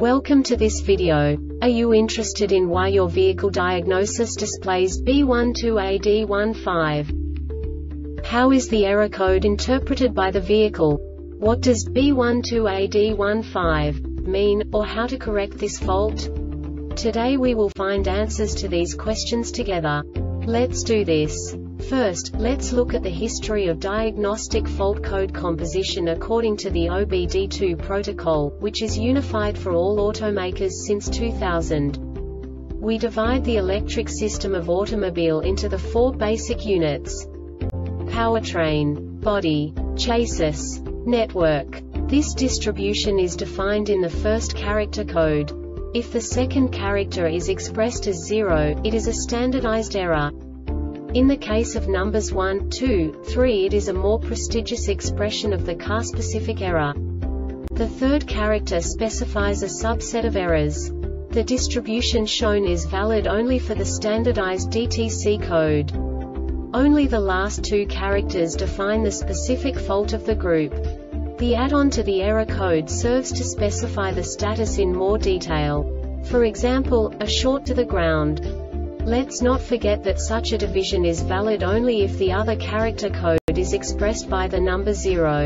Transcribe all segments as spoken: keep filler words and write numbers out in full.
Welcome to this video. Are you interested in why your vehicle diagnosis displays B one two A D one five? How is the error code interpreted by the vehicle? What does B one two A D one five mean, or how to correct this fault? Today we will find answers to these questions together. Let's do this. First, let's look at the history of diagnostic fault code composition according to the O B D two protocol, which is unified for all automakers since two thousand. We divide the electric system of automobile into the four basic units: powertrain, body, chassis, network. This distribution is defined in the first character code. If the second character is expressed as zero, it is a standardized error. In the case of numbers one, two, three, it is a more prestigious expression of the car-specific error. The third character specifies a subset of errors. The distribution shown is valid only for the standardized D T C code. Only the last two characters define the specific fault of the group. The add-on to the error code serves to specify the status in more detail. For example, a short to the ground. Let's not forget that such a division is valid only if the other character code is expressed by the number zero.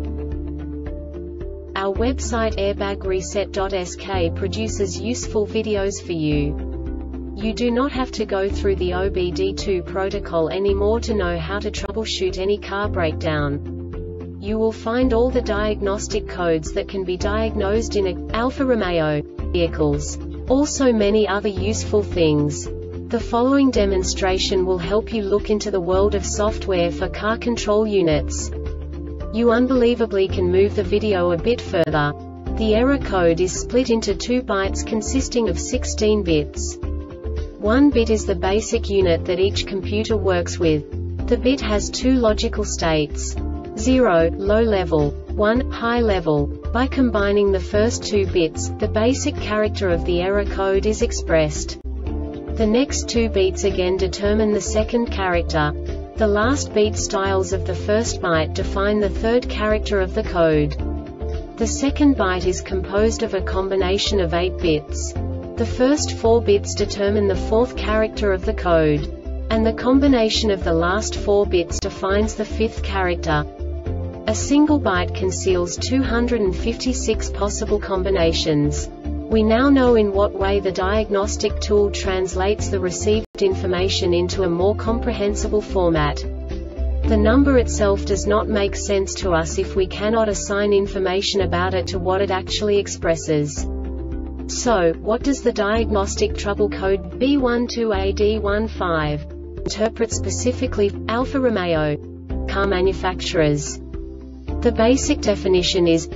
Our website airbag reset dot S K produces useful videos for you. You do not have to go through the O B D two protocol anymore to know how to troubleshoot any car breakdown. You will find all the diagnostic codes that can be diagnosed in a Alfa Romeo vehicles. Also many other useful things. The following demonstration will help you look into the world of software for car control units. You unbelievably can move the video a bit further. The error code is split into two bytes consisting of sixteen bits. One bit is the basic unit that each computer works with. The bit has two logical states: zero, low level, one, high level. By combining the first two bits, the basic character of the error code is expressed. The next two beats again determine the second character. The last beat styles of the first byte define the third character of the code. The second byte is composed of a combination of eight bits. The first four bits determine the fourth character of the code. And the combination of the last four bits defines the fifth character. A single byte conceals two hundred fifty-six possible combinations. We now know in what way the diagnostic tool translates the received information into a more comprehensible format. The number itself does not make sense to us if we cannot assign information about it to what it actually expresses. So, what does the diagnostic trouble code B one two A D one five interpret specifically for Alfa Romeo car manufacturers? The basic definition is: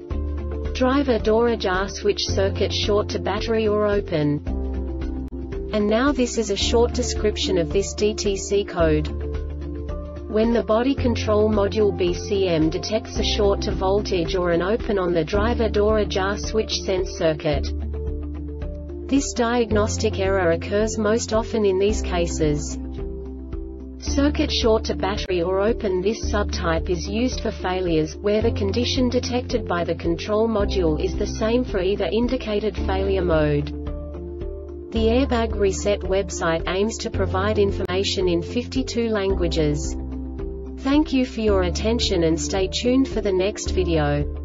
driver door ajar switch circuit short to battery or open. And now this is a short description of this D T C code. When the body control module B C M detects a short to voltage or an open on the driver door ajar switch sense circuit. This diagnostic error occurs most often in these cases: circuit short to battery or open. This subtype is used for failures where the condition detected by the control module is the same for either indicated failure mode. The Airbag Reset website aims to provide information in fifty-two languages. Thank you for your attention and stay tuned for the next video.